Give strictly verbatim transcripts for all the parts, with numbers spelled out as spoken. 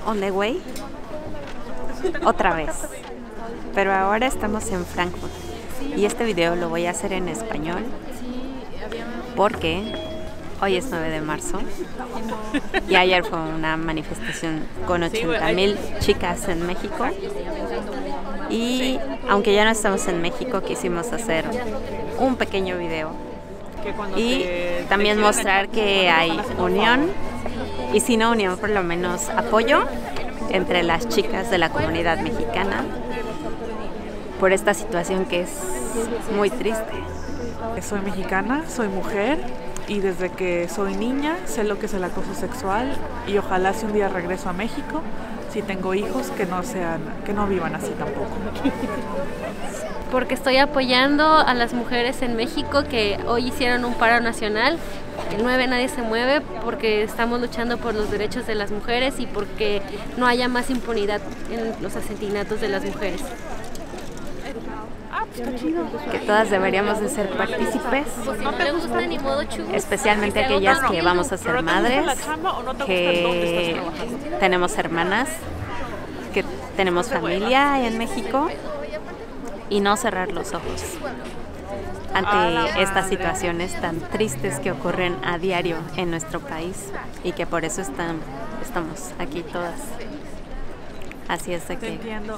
on the way otra vez, pero ahora estamos en Frankfurt y este video lo voy a hacer en español porque hoy es nueve de marzo y ayer fue una manifestación con ochenta mil chicas en México y aunque ya no estamos en México quisimos hacer un pequeño video y también mostrar que hay unión y si no unión por lo menos apoyo entre las chicas de la comunidad mexicana por esta situación que es muy triste. Soy mexicana, soy mujer y desde que soy niña sé lo que es el acoso sexual y ojalá si un día regreso a México, si tengo hijos, que no sean, que no vivan así tampoco. Porque estoy apoyando a las mujeres en México que hoy hicieron un paro nacional. El nueve Nadie se mueve porque estamos luchando por los derechos de las mujeres y porque no haya más impunidad en los asesinatos de las mujeres. Que todas deberíamos de ser partícipes, especialmente aquellas que vamos a ser madres, que tenemos hermanas, que tenemos familia en México y no cerrar los ojos ante estas situaciones tan tristes que ocurren a diario en nuestro país y que por eso están, estamos aquí todas. Así es de que...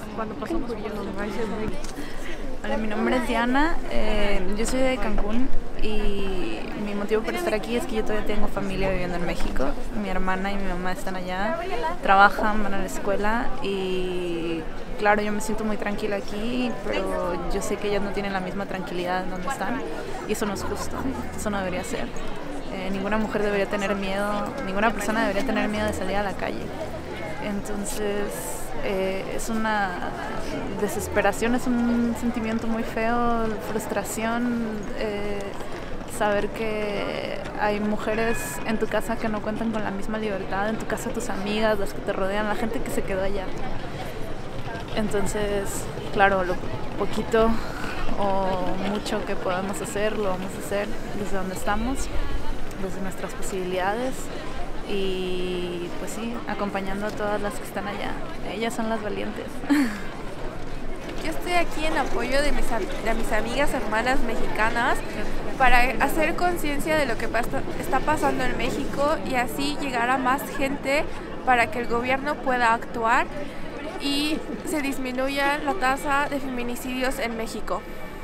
Hola, mi nombre es Diana, eh, yo soy de Cancún y mi motivo por estar aquí es que yo todavía tengo familia viviendo en México. Mi hermana y mi mamá están allá, trabajan, van a la escuela y claro, yo me siento muy tranquila aquí, pero yo sé que ellas no tienen la misma tranquilidad en donde están y eso no es justo, eso no debería ser. Eh, ninguna mujer debería tener miedo, ninguna persona debería tener miedo de salir a la calle. Entonces eh, es una desesperación, es un sentimiento muy feo, frustración, eh, saber que hay mujeres en tu casa que no cuentan con la misma libertad, en tu casa tus amigas, las que te rodean, la gente que se quedó allá. Entonces, claro, lo poquito o mucho que podamos hacer, lo vamos a hacer desde donde estamos, desde nuestras posibilidades. Y pues sí, acompañando a todas las que están allá. Ellas son las valientes. Yo estoy aquí en apoyo de mis, de mis amigas hermanas mexicanas para hacer conciencia de lo que pasa, está pasando en México y así llegar a más gente para que el gobierno pueda actuar y se disminuya la tasa de feminicidios en México.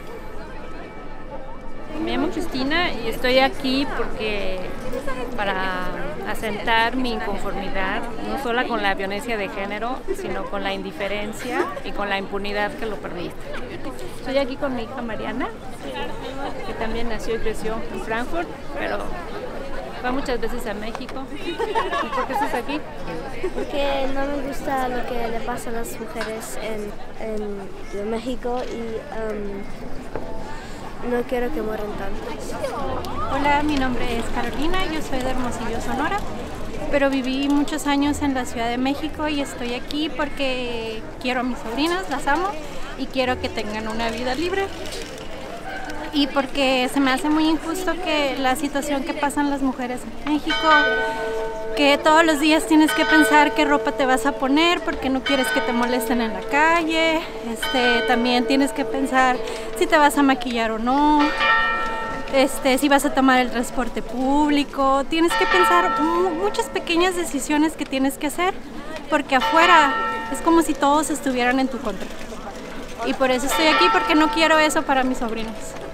Me llamo Cristina y estoy aquí porque para asentar mi inconformidad, no solo con la violencia de género, sino con la indiferencia y con la impunidad que lo permite. Estoy aquí con mi hija Mariana, que también nació y creció en Frankfurt, pero va muchas veces a México. ¿Y por qué estás aquí? Porque no me gusta lo que le pasa a las mujeres en, en México y um, no quiero que mueran tanto. Hola, mi nombre es Carolina, yo soy de Hermosillo, Sonora, pero viví muchos años en la Ciudad de México y estoy aquí porque quiero a mis sobrinas, las amo y quiero que tengan una vida libre. Y porque se me hace muy injusto que la situación que pasan las mujeres en México, que todos los días tienes que pensar qué ropa te vas a poner porque no quieres que te molesten en la calle, este, también tienes que pensar si te vas a maquillar o no, este, si vas a tomar el transporte público, tienes que pensar muchas pequeñas decisiones que tienes que hacer porque afuera es como si todos estuvieran en tu contra. Y por eso estoy aquí, porque no quiero eso para mis sobrinos.